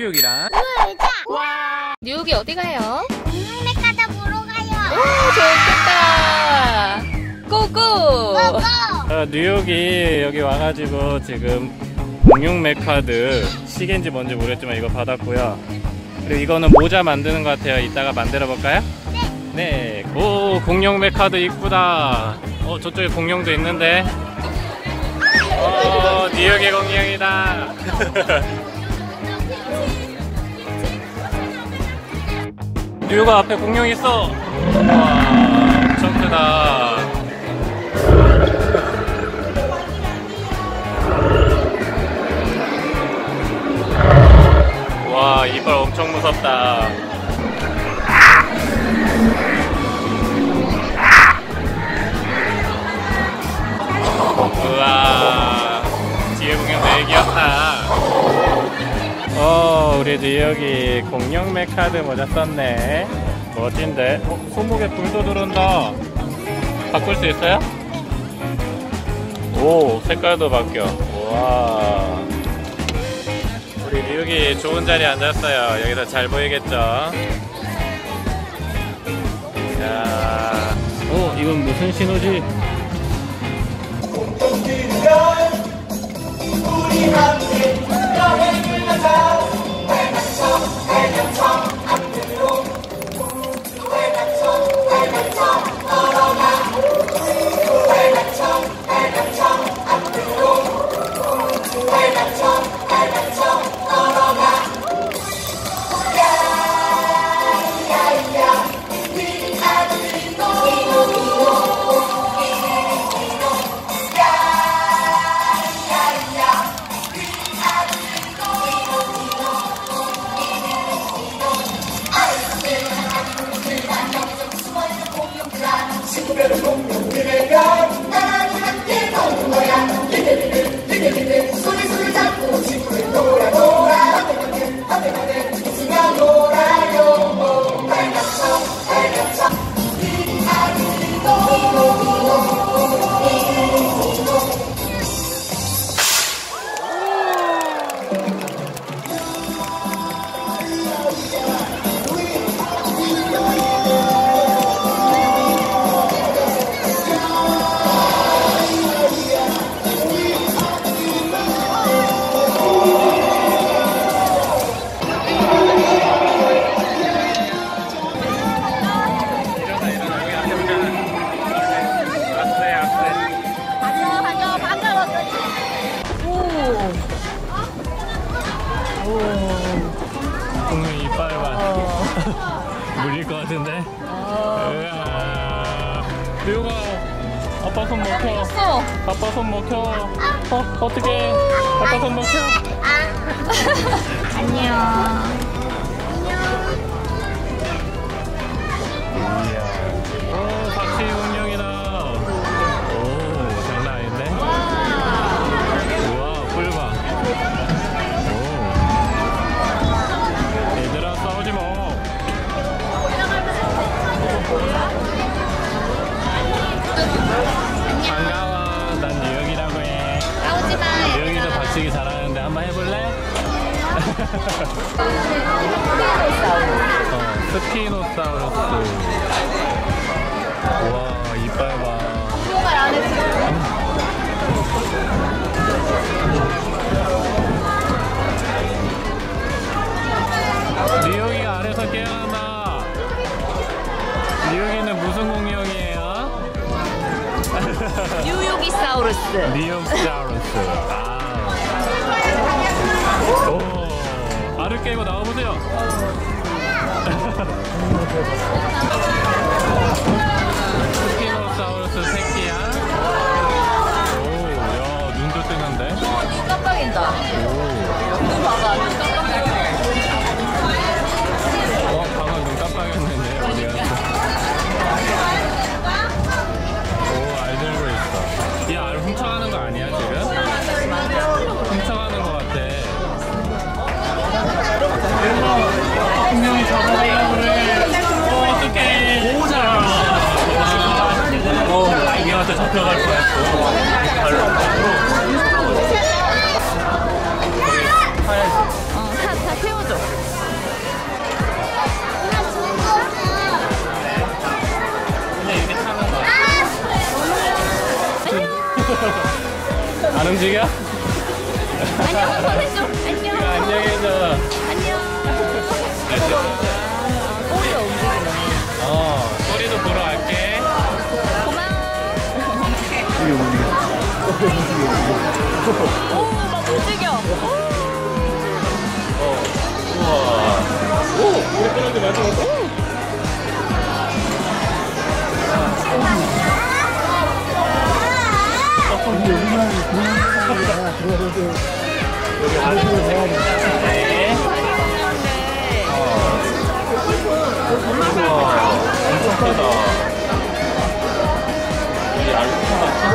뉴욕이랑 놀자. 와. 뉴욕이 어디 가요? 공룡메카드 보러 가요. 오, 좋겠다. 고고. 고고. 뉴욕이 여기 와가지고 지금 공룡 메카드 시계인지 뭔지 모르겠지만 이거 받았고요. 그리고 이거는 모자 만드는 것 같아요. 이따가 만들어 볼까요? 네. 오, 공룡 메카드 이쁘다. 저쪽에 공룡도 있는데. 뉴욕의 공룡이다. 뉴욕 앞에 공룡 있어. 와, 엄청 크다. 와, 이빨 엄청 무섭다. 우와, 뒤에 공룡 되게 귀엽다. 우리 뉴욕이 공룡 메카드 모자 썼네. 멋진데? 손목에 불도 들어온다. 바꿀 수 있어요? 오, 색깔도 바뀌어. 우와. 우리 뉴욕이 좋은 자리에 앉았어요. 여기서 잘 보이겠죠? 자, 이건 무슨 신호지? 우리 함께 여행을 가자. 해변청 앞으로 해변청 걸어가. 해변청 앞으로 해변청 걸어가. 야야야 우리 아들이 친구별은 공룡들과 나랑 함께 걷는 거야. 리들리들 소리 잡고 친구들 돌아 한대 웃으며 놀아요. 해변청 우리 아들도 공룡 이빨 봐. 물릴 것 같은데? 뉴욕아, 아빠 손 먹혀. 아빠 손 먹혀. 어떡해. 아빠 손 먹혀. 안녕. 박씨 공룡이다. 장난 아닌데? 우와, 뿔 봐. 얘들아, 싸우지 마. 반가워. 난 뉴욕이라고 해. 싸우지 마. 뉴욕이도 박치기 잘하는데 한번 해볼래? 스피노사우루스. 우와, 이빨 봐. 공룡알 안에 들어. 뉴욕이가 아래서 깨어난다. 뉴욕이는 무슨 공룡이에요? 뉴욕이사우루스. 뉴욕사우루스. 오, 알을 깨고 나와보세요. 스피노사우루스 새끼야. 오, 야, 눈도 뜨는데. 눈 깜빡인다. 눈 봐봐. 눈 깜빡인다. 방금 눈 깜빡였는데 어디 갔어? 오, 알 들고 있어. 이 알 훔쳐가는 거 아니야 지금? 훔쳐가는 거 같아. 분명히 잡아가려고 그래. 어떡해. 오자. 이형한테 잡혀갈 뻔했어. 발로. 움직여? 안녕, 보내줘. 안녕. 안녕해줘. 안녕. 꼬리가 움직이네. 꼬리도 보러 갈게. 고마워. 오, 막 움직여. 우와. 오, 우리 떨어지 마지막에. 여기 안쪽으로 가야 돼. 우와, 엄청 크다. 여기 알코가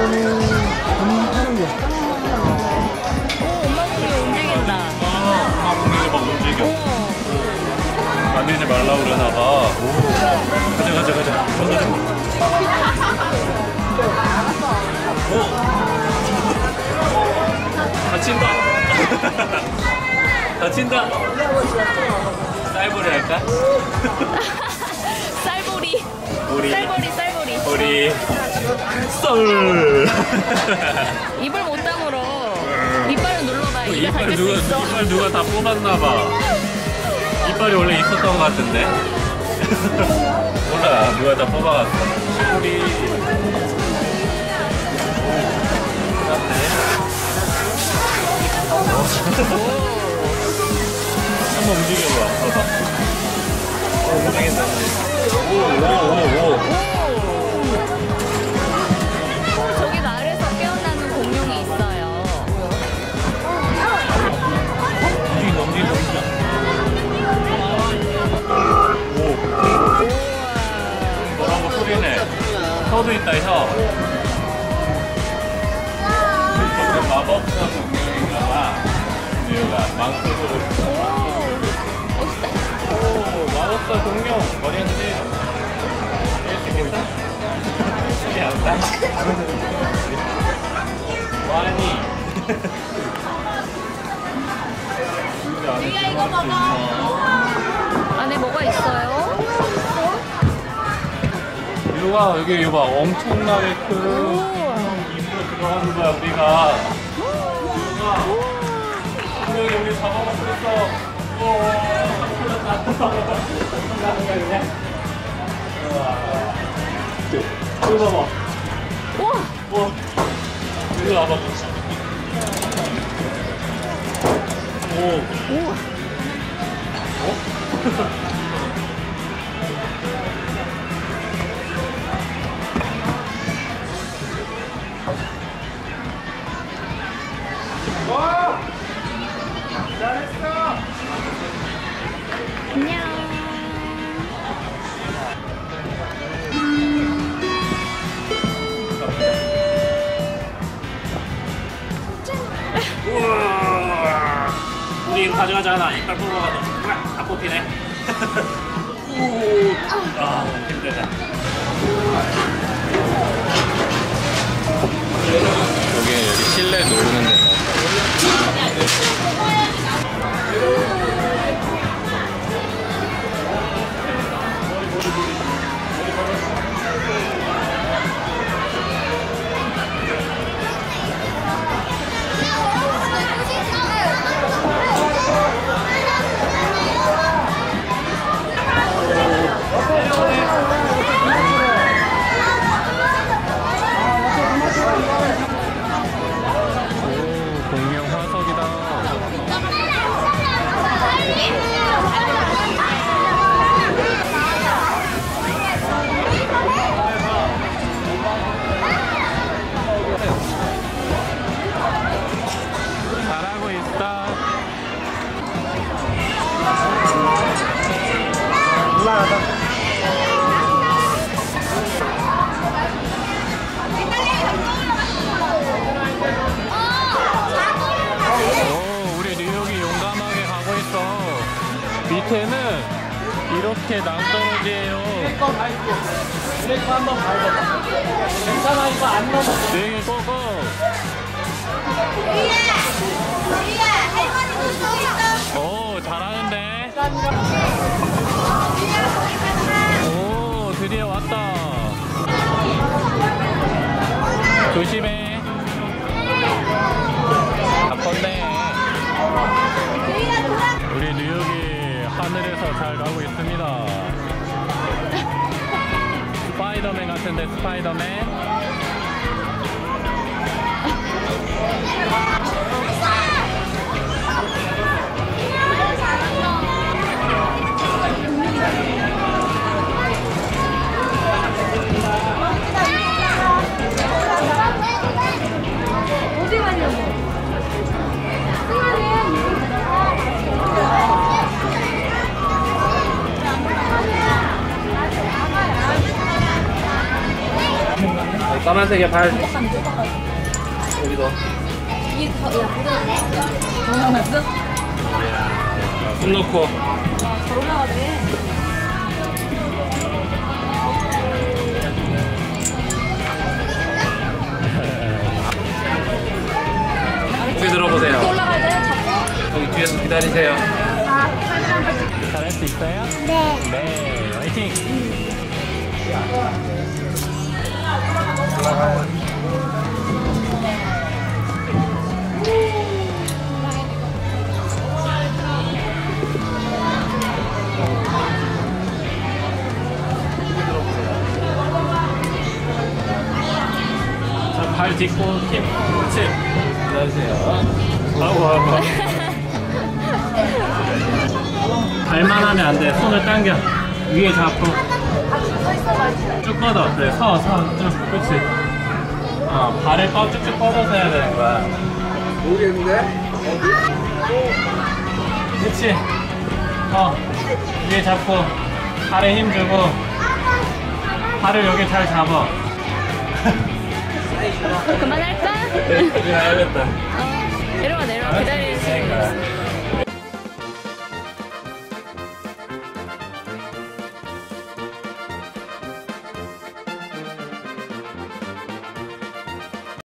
엄마 꼬리 움직인다. 엄마 공룡이 막 움직여. 만지지 말라고 그러나봐. 가자. 다친다. 다친다. 쌀벌이 할까? 쌀보리. 우리 쌀보리. 썰. 입을 못 다물어. 이빨을 눌러봐. 입에 닿을 수 있어. 이빨 누가 다 뽑았나봐. 이빨이 원래 있었던 것 같은데. 몰라, 누가 다 뽑아갔어. 우리. 한번 움직여봐. 움직인다. 오. 저기서 아래에서 깨어나는 공룡이 있어요. 움직인다. 뭐라고 소리네. 혀도 있다, 혀. 마법사 공룡인가봐. 얘가 망토를. 오, 마법사 공룡. 머리 흔들. 있겠다? 쉽지 않다. 와니. 리아 이거 먹어. 안에 뭐가 있어요? 이리 와, 여기 이거 봐. 엄청나게 큰 입으로 들어가는 거야, 우리가. 분명히 우리 잡아먹고 있어. 이거 봐봐. 우와. 이리 와봐. 오. 와! 잘했어! 안녕. 우와! 우리 이거 가져가잖아. 이빨 뽑아가자. 다 뽑히네. 힘들다. 여기 실내 노는 데. 공룡 화석이다. 잘하고 있다. 올라가다. 오, 우리 뉴욕이 용감하게 가고 있어. 밑에는 이렇게 낭떠러지예요. 브레이크 한번 밟아봐. 괜찮아, 이거 안 넘어. 네, 고고. 리아 할머니도 저기 있어. 오, 잘하는데. 오, 드디어 왔다. 조심해. 건데. 우리 뉴욕이 하늘에서 잘 가고 있습니다. 스파이더맨 같은데, 스파이더맨. 어디 가냐고. 까만색의 발. 여기도. 손 놓고. 여기 들어보세요. 여기 뒤에서 기다리세요. 잘할 수 있어요? 네. 네, 화이팅! 자, 발 딛고 힘, 그렇지. 기다리세요. 아이고. 발만 하면 안 돼. 손을 당겨. 위에 잡고. 쭉 뻗어. 그래, 쭉. 그렇지. 발을 쭉쭉 뻗어서 해야 되는 거야. 모르겠는데? 그렇지. 위에 잡고. 발에 힘 주고. 발을 여기 잘 잡아. 그만할까? 그래, 해야겠다. 내려와 기다리는 시간.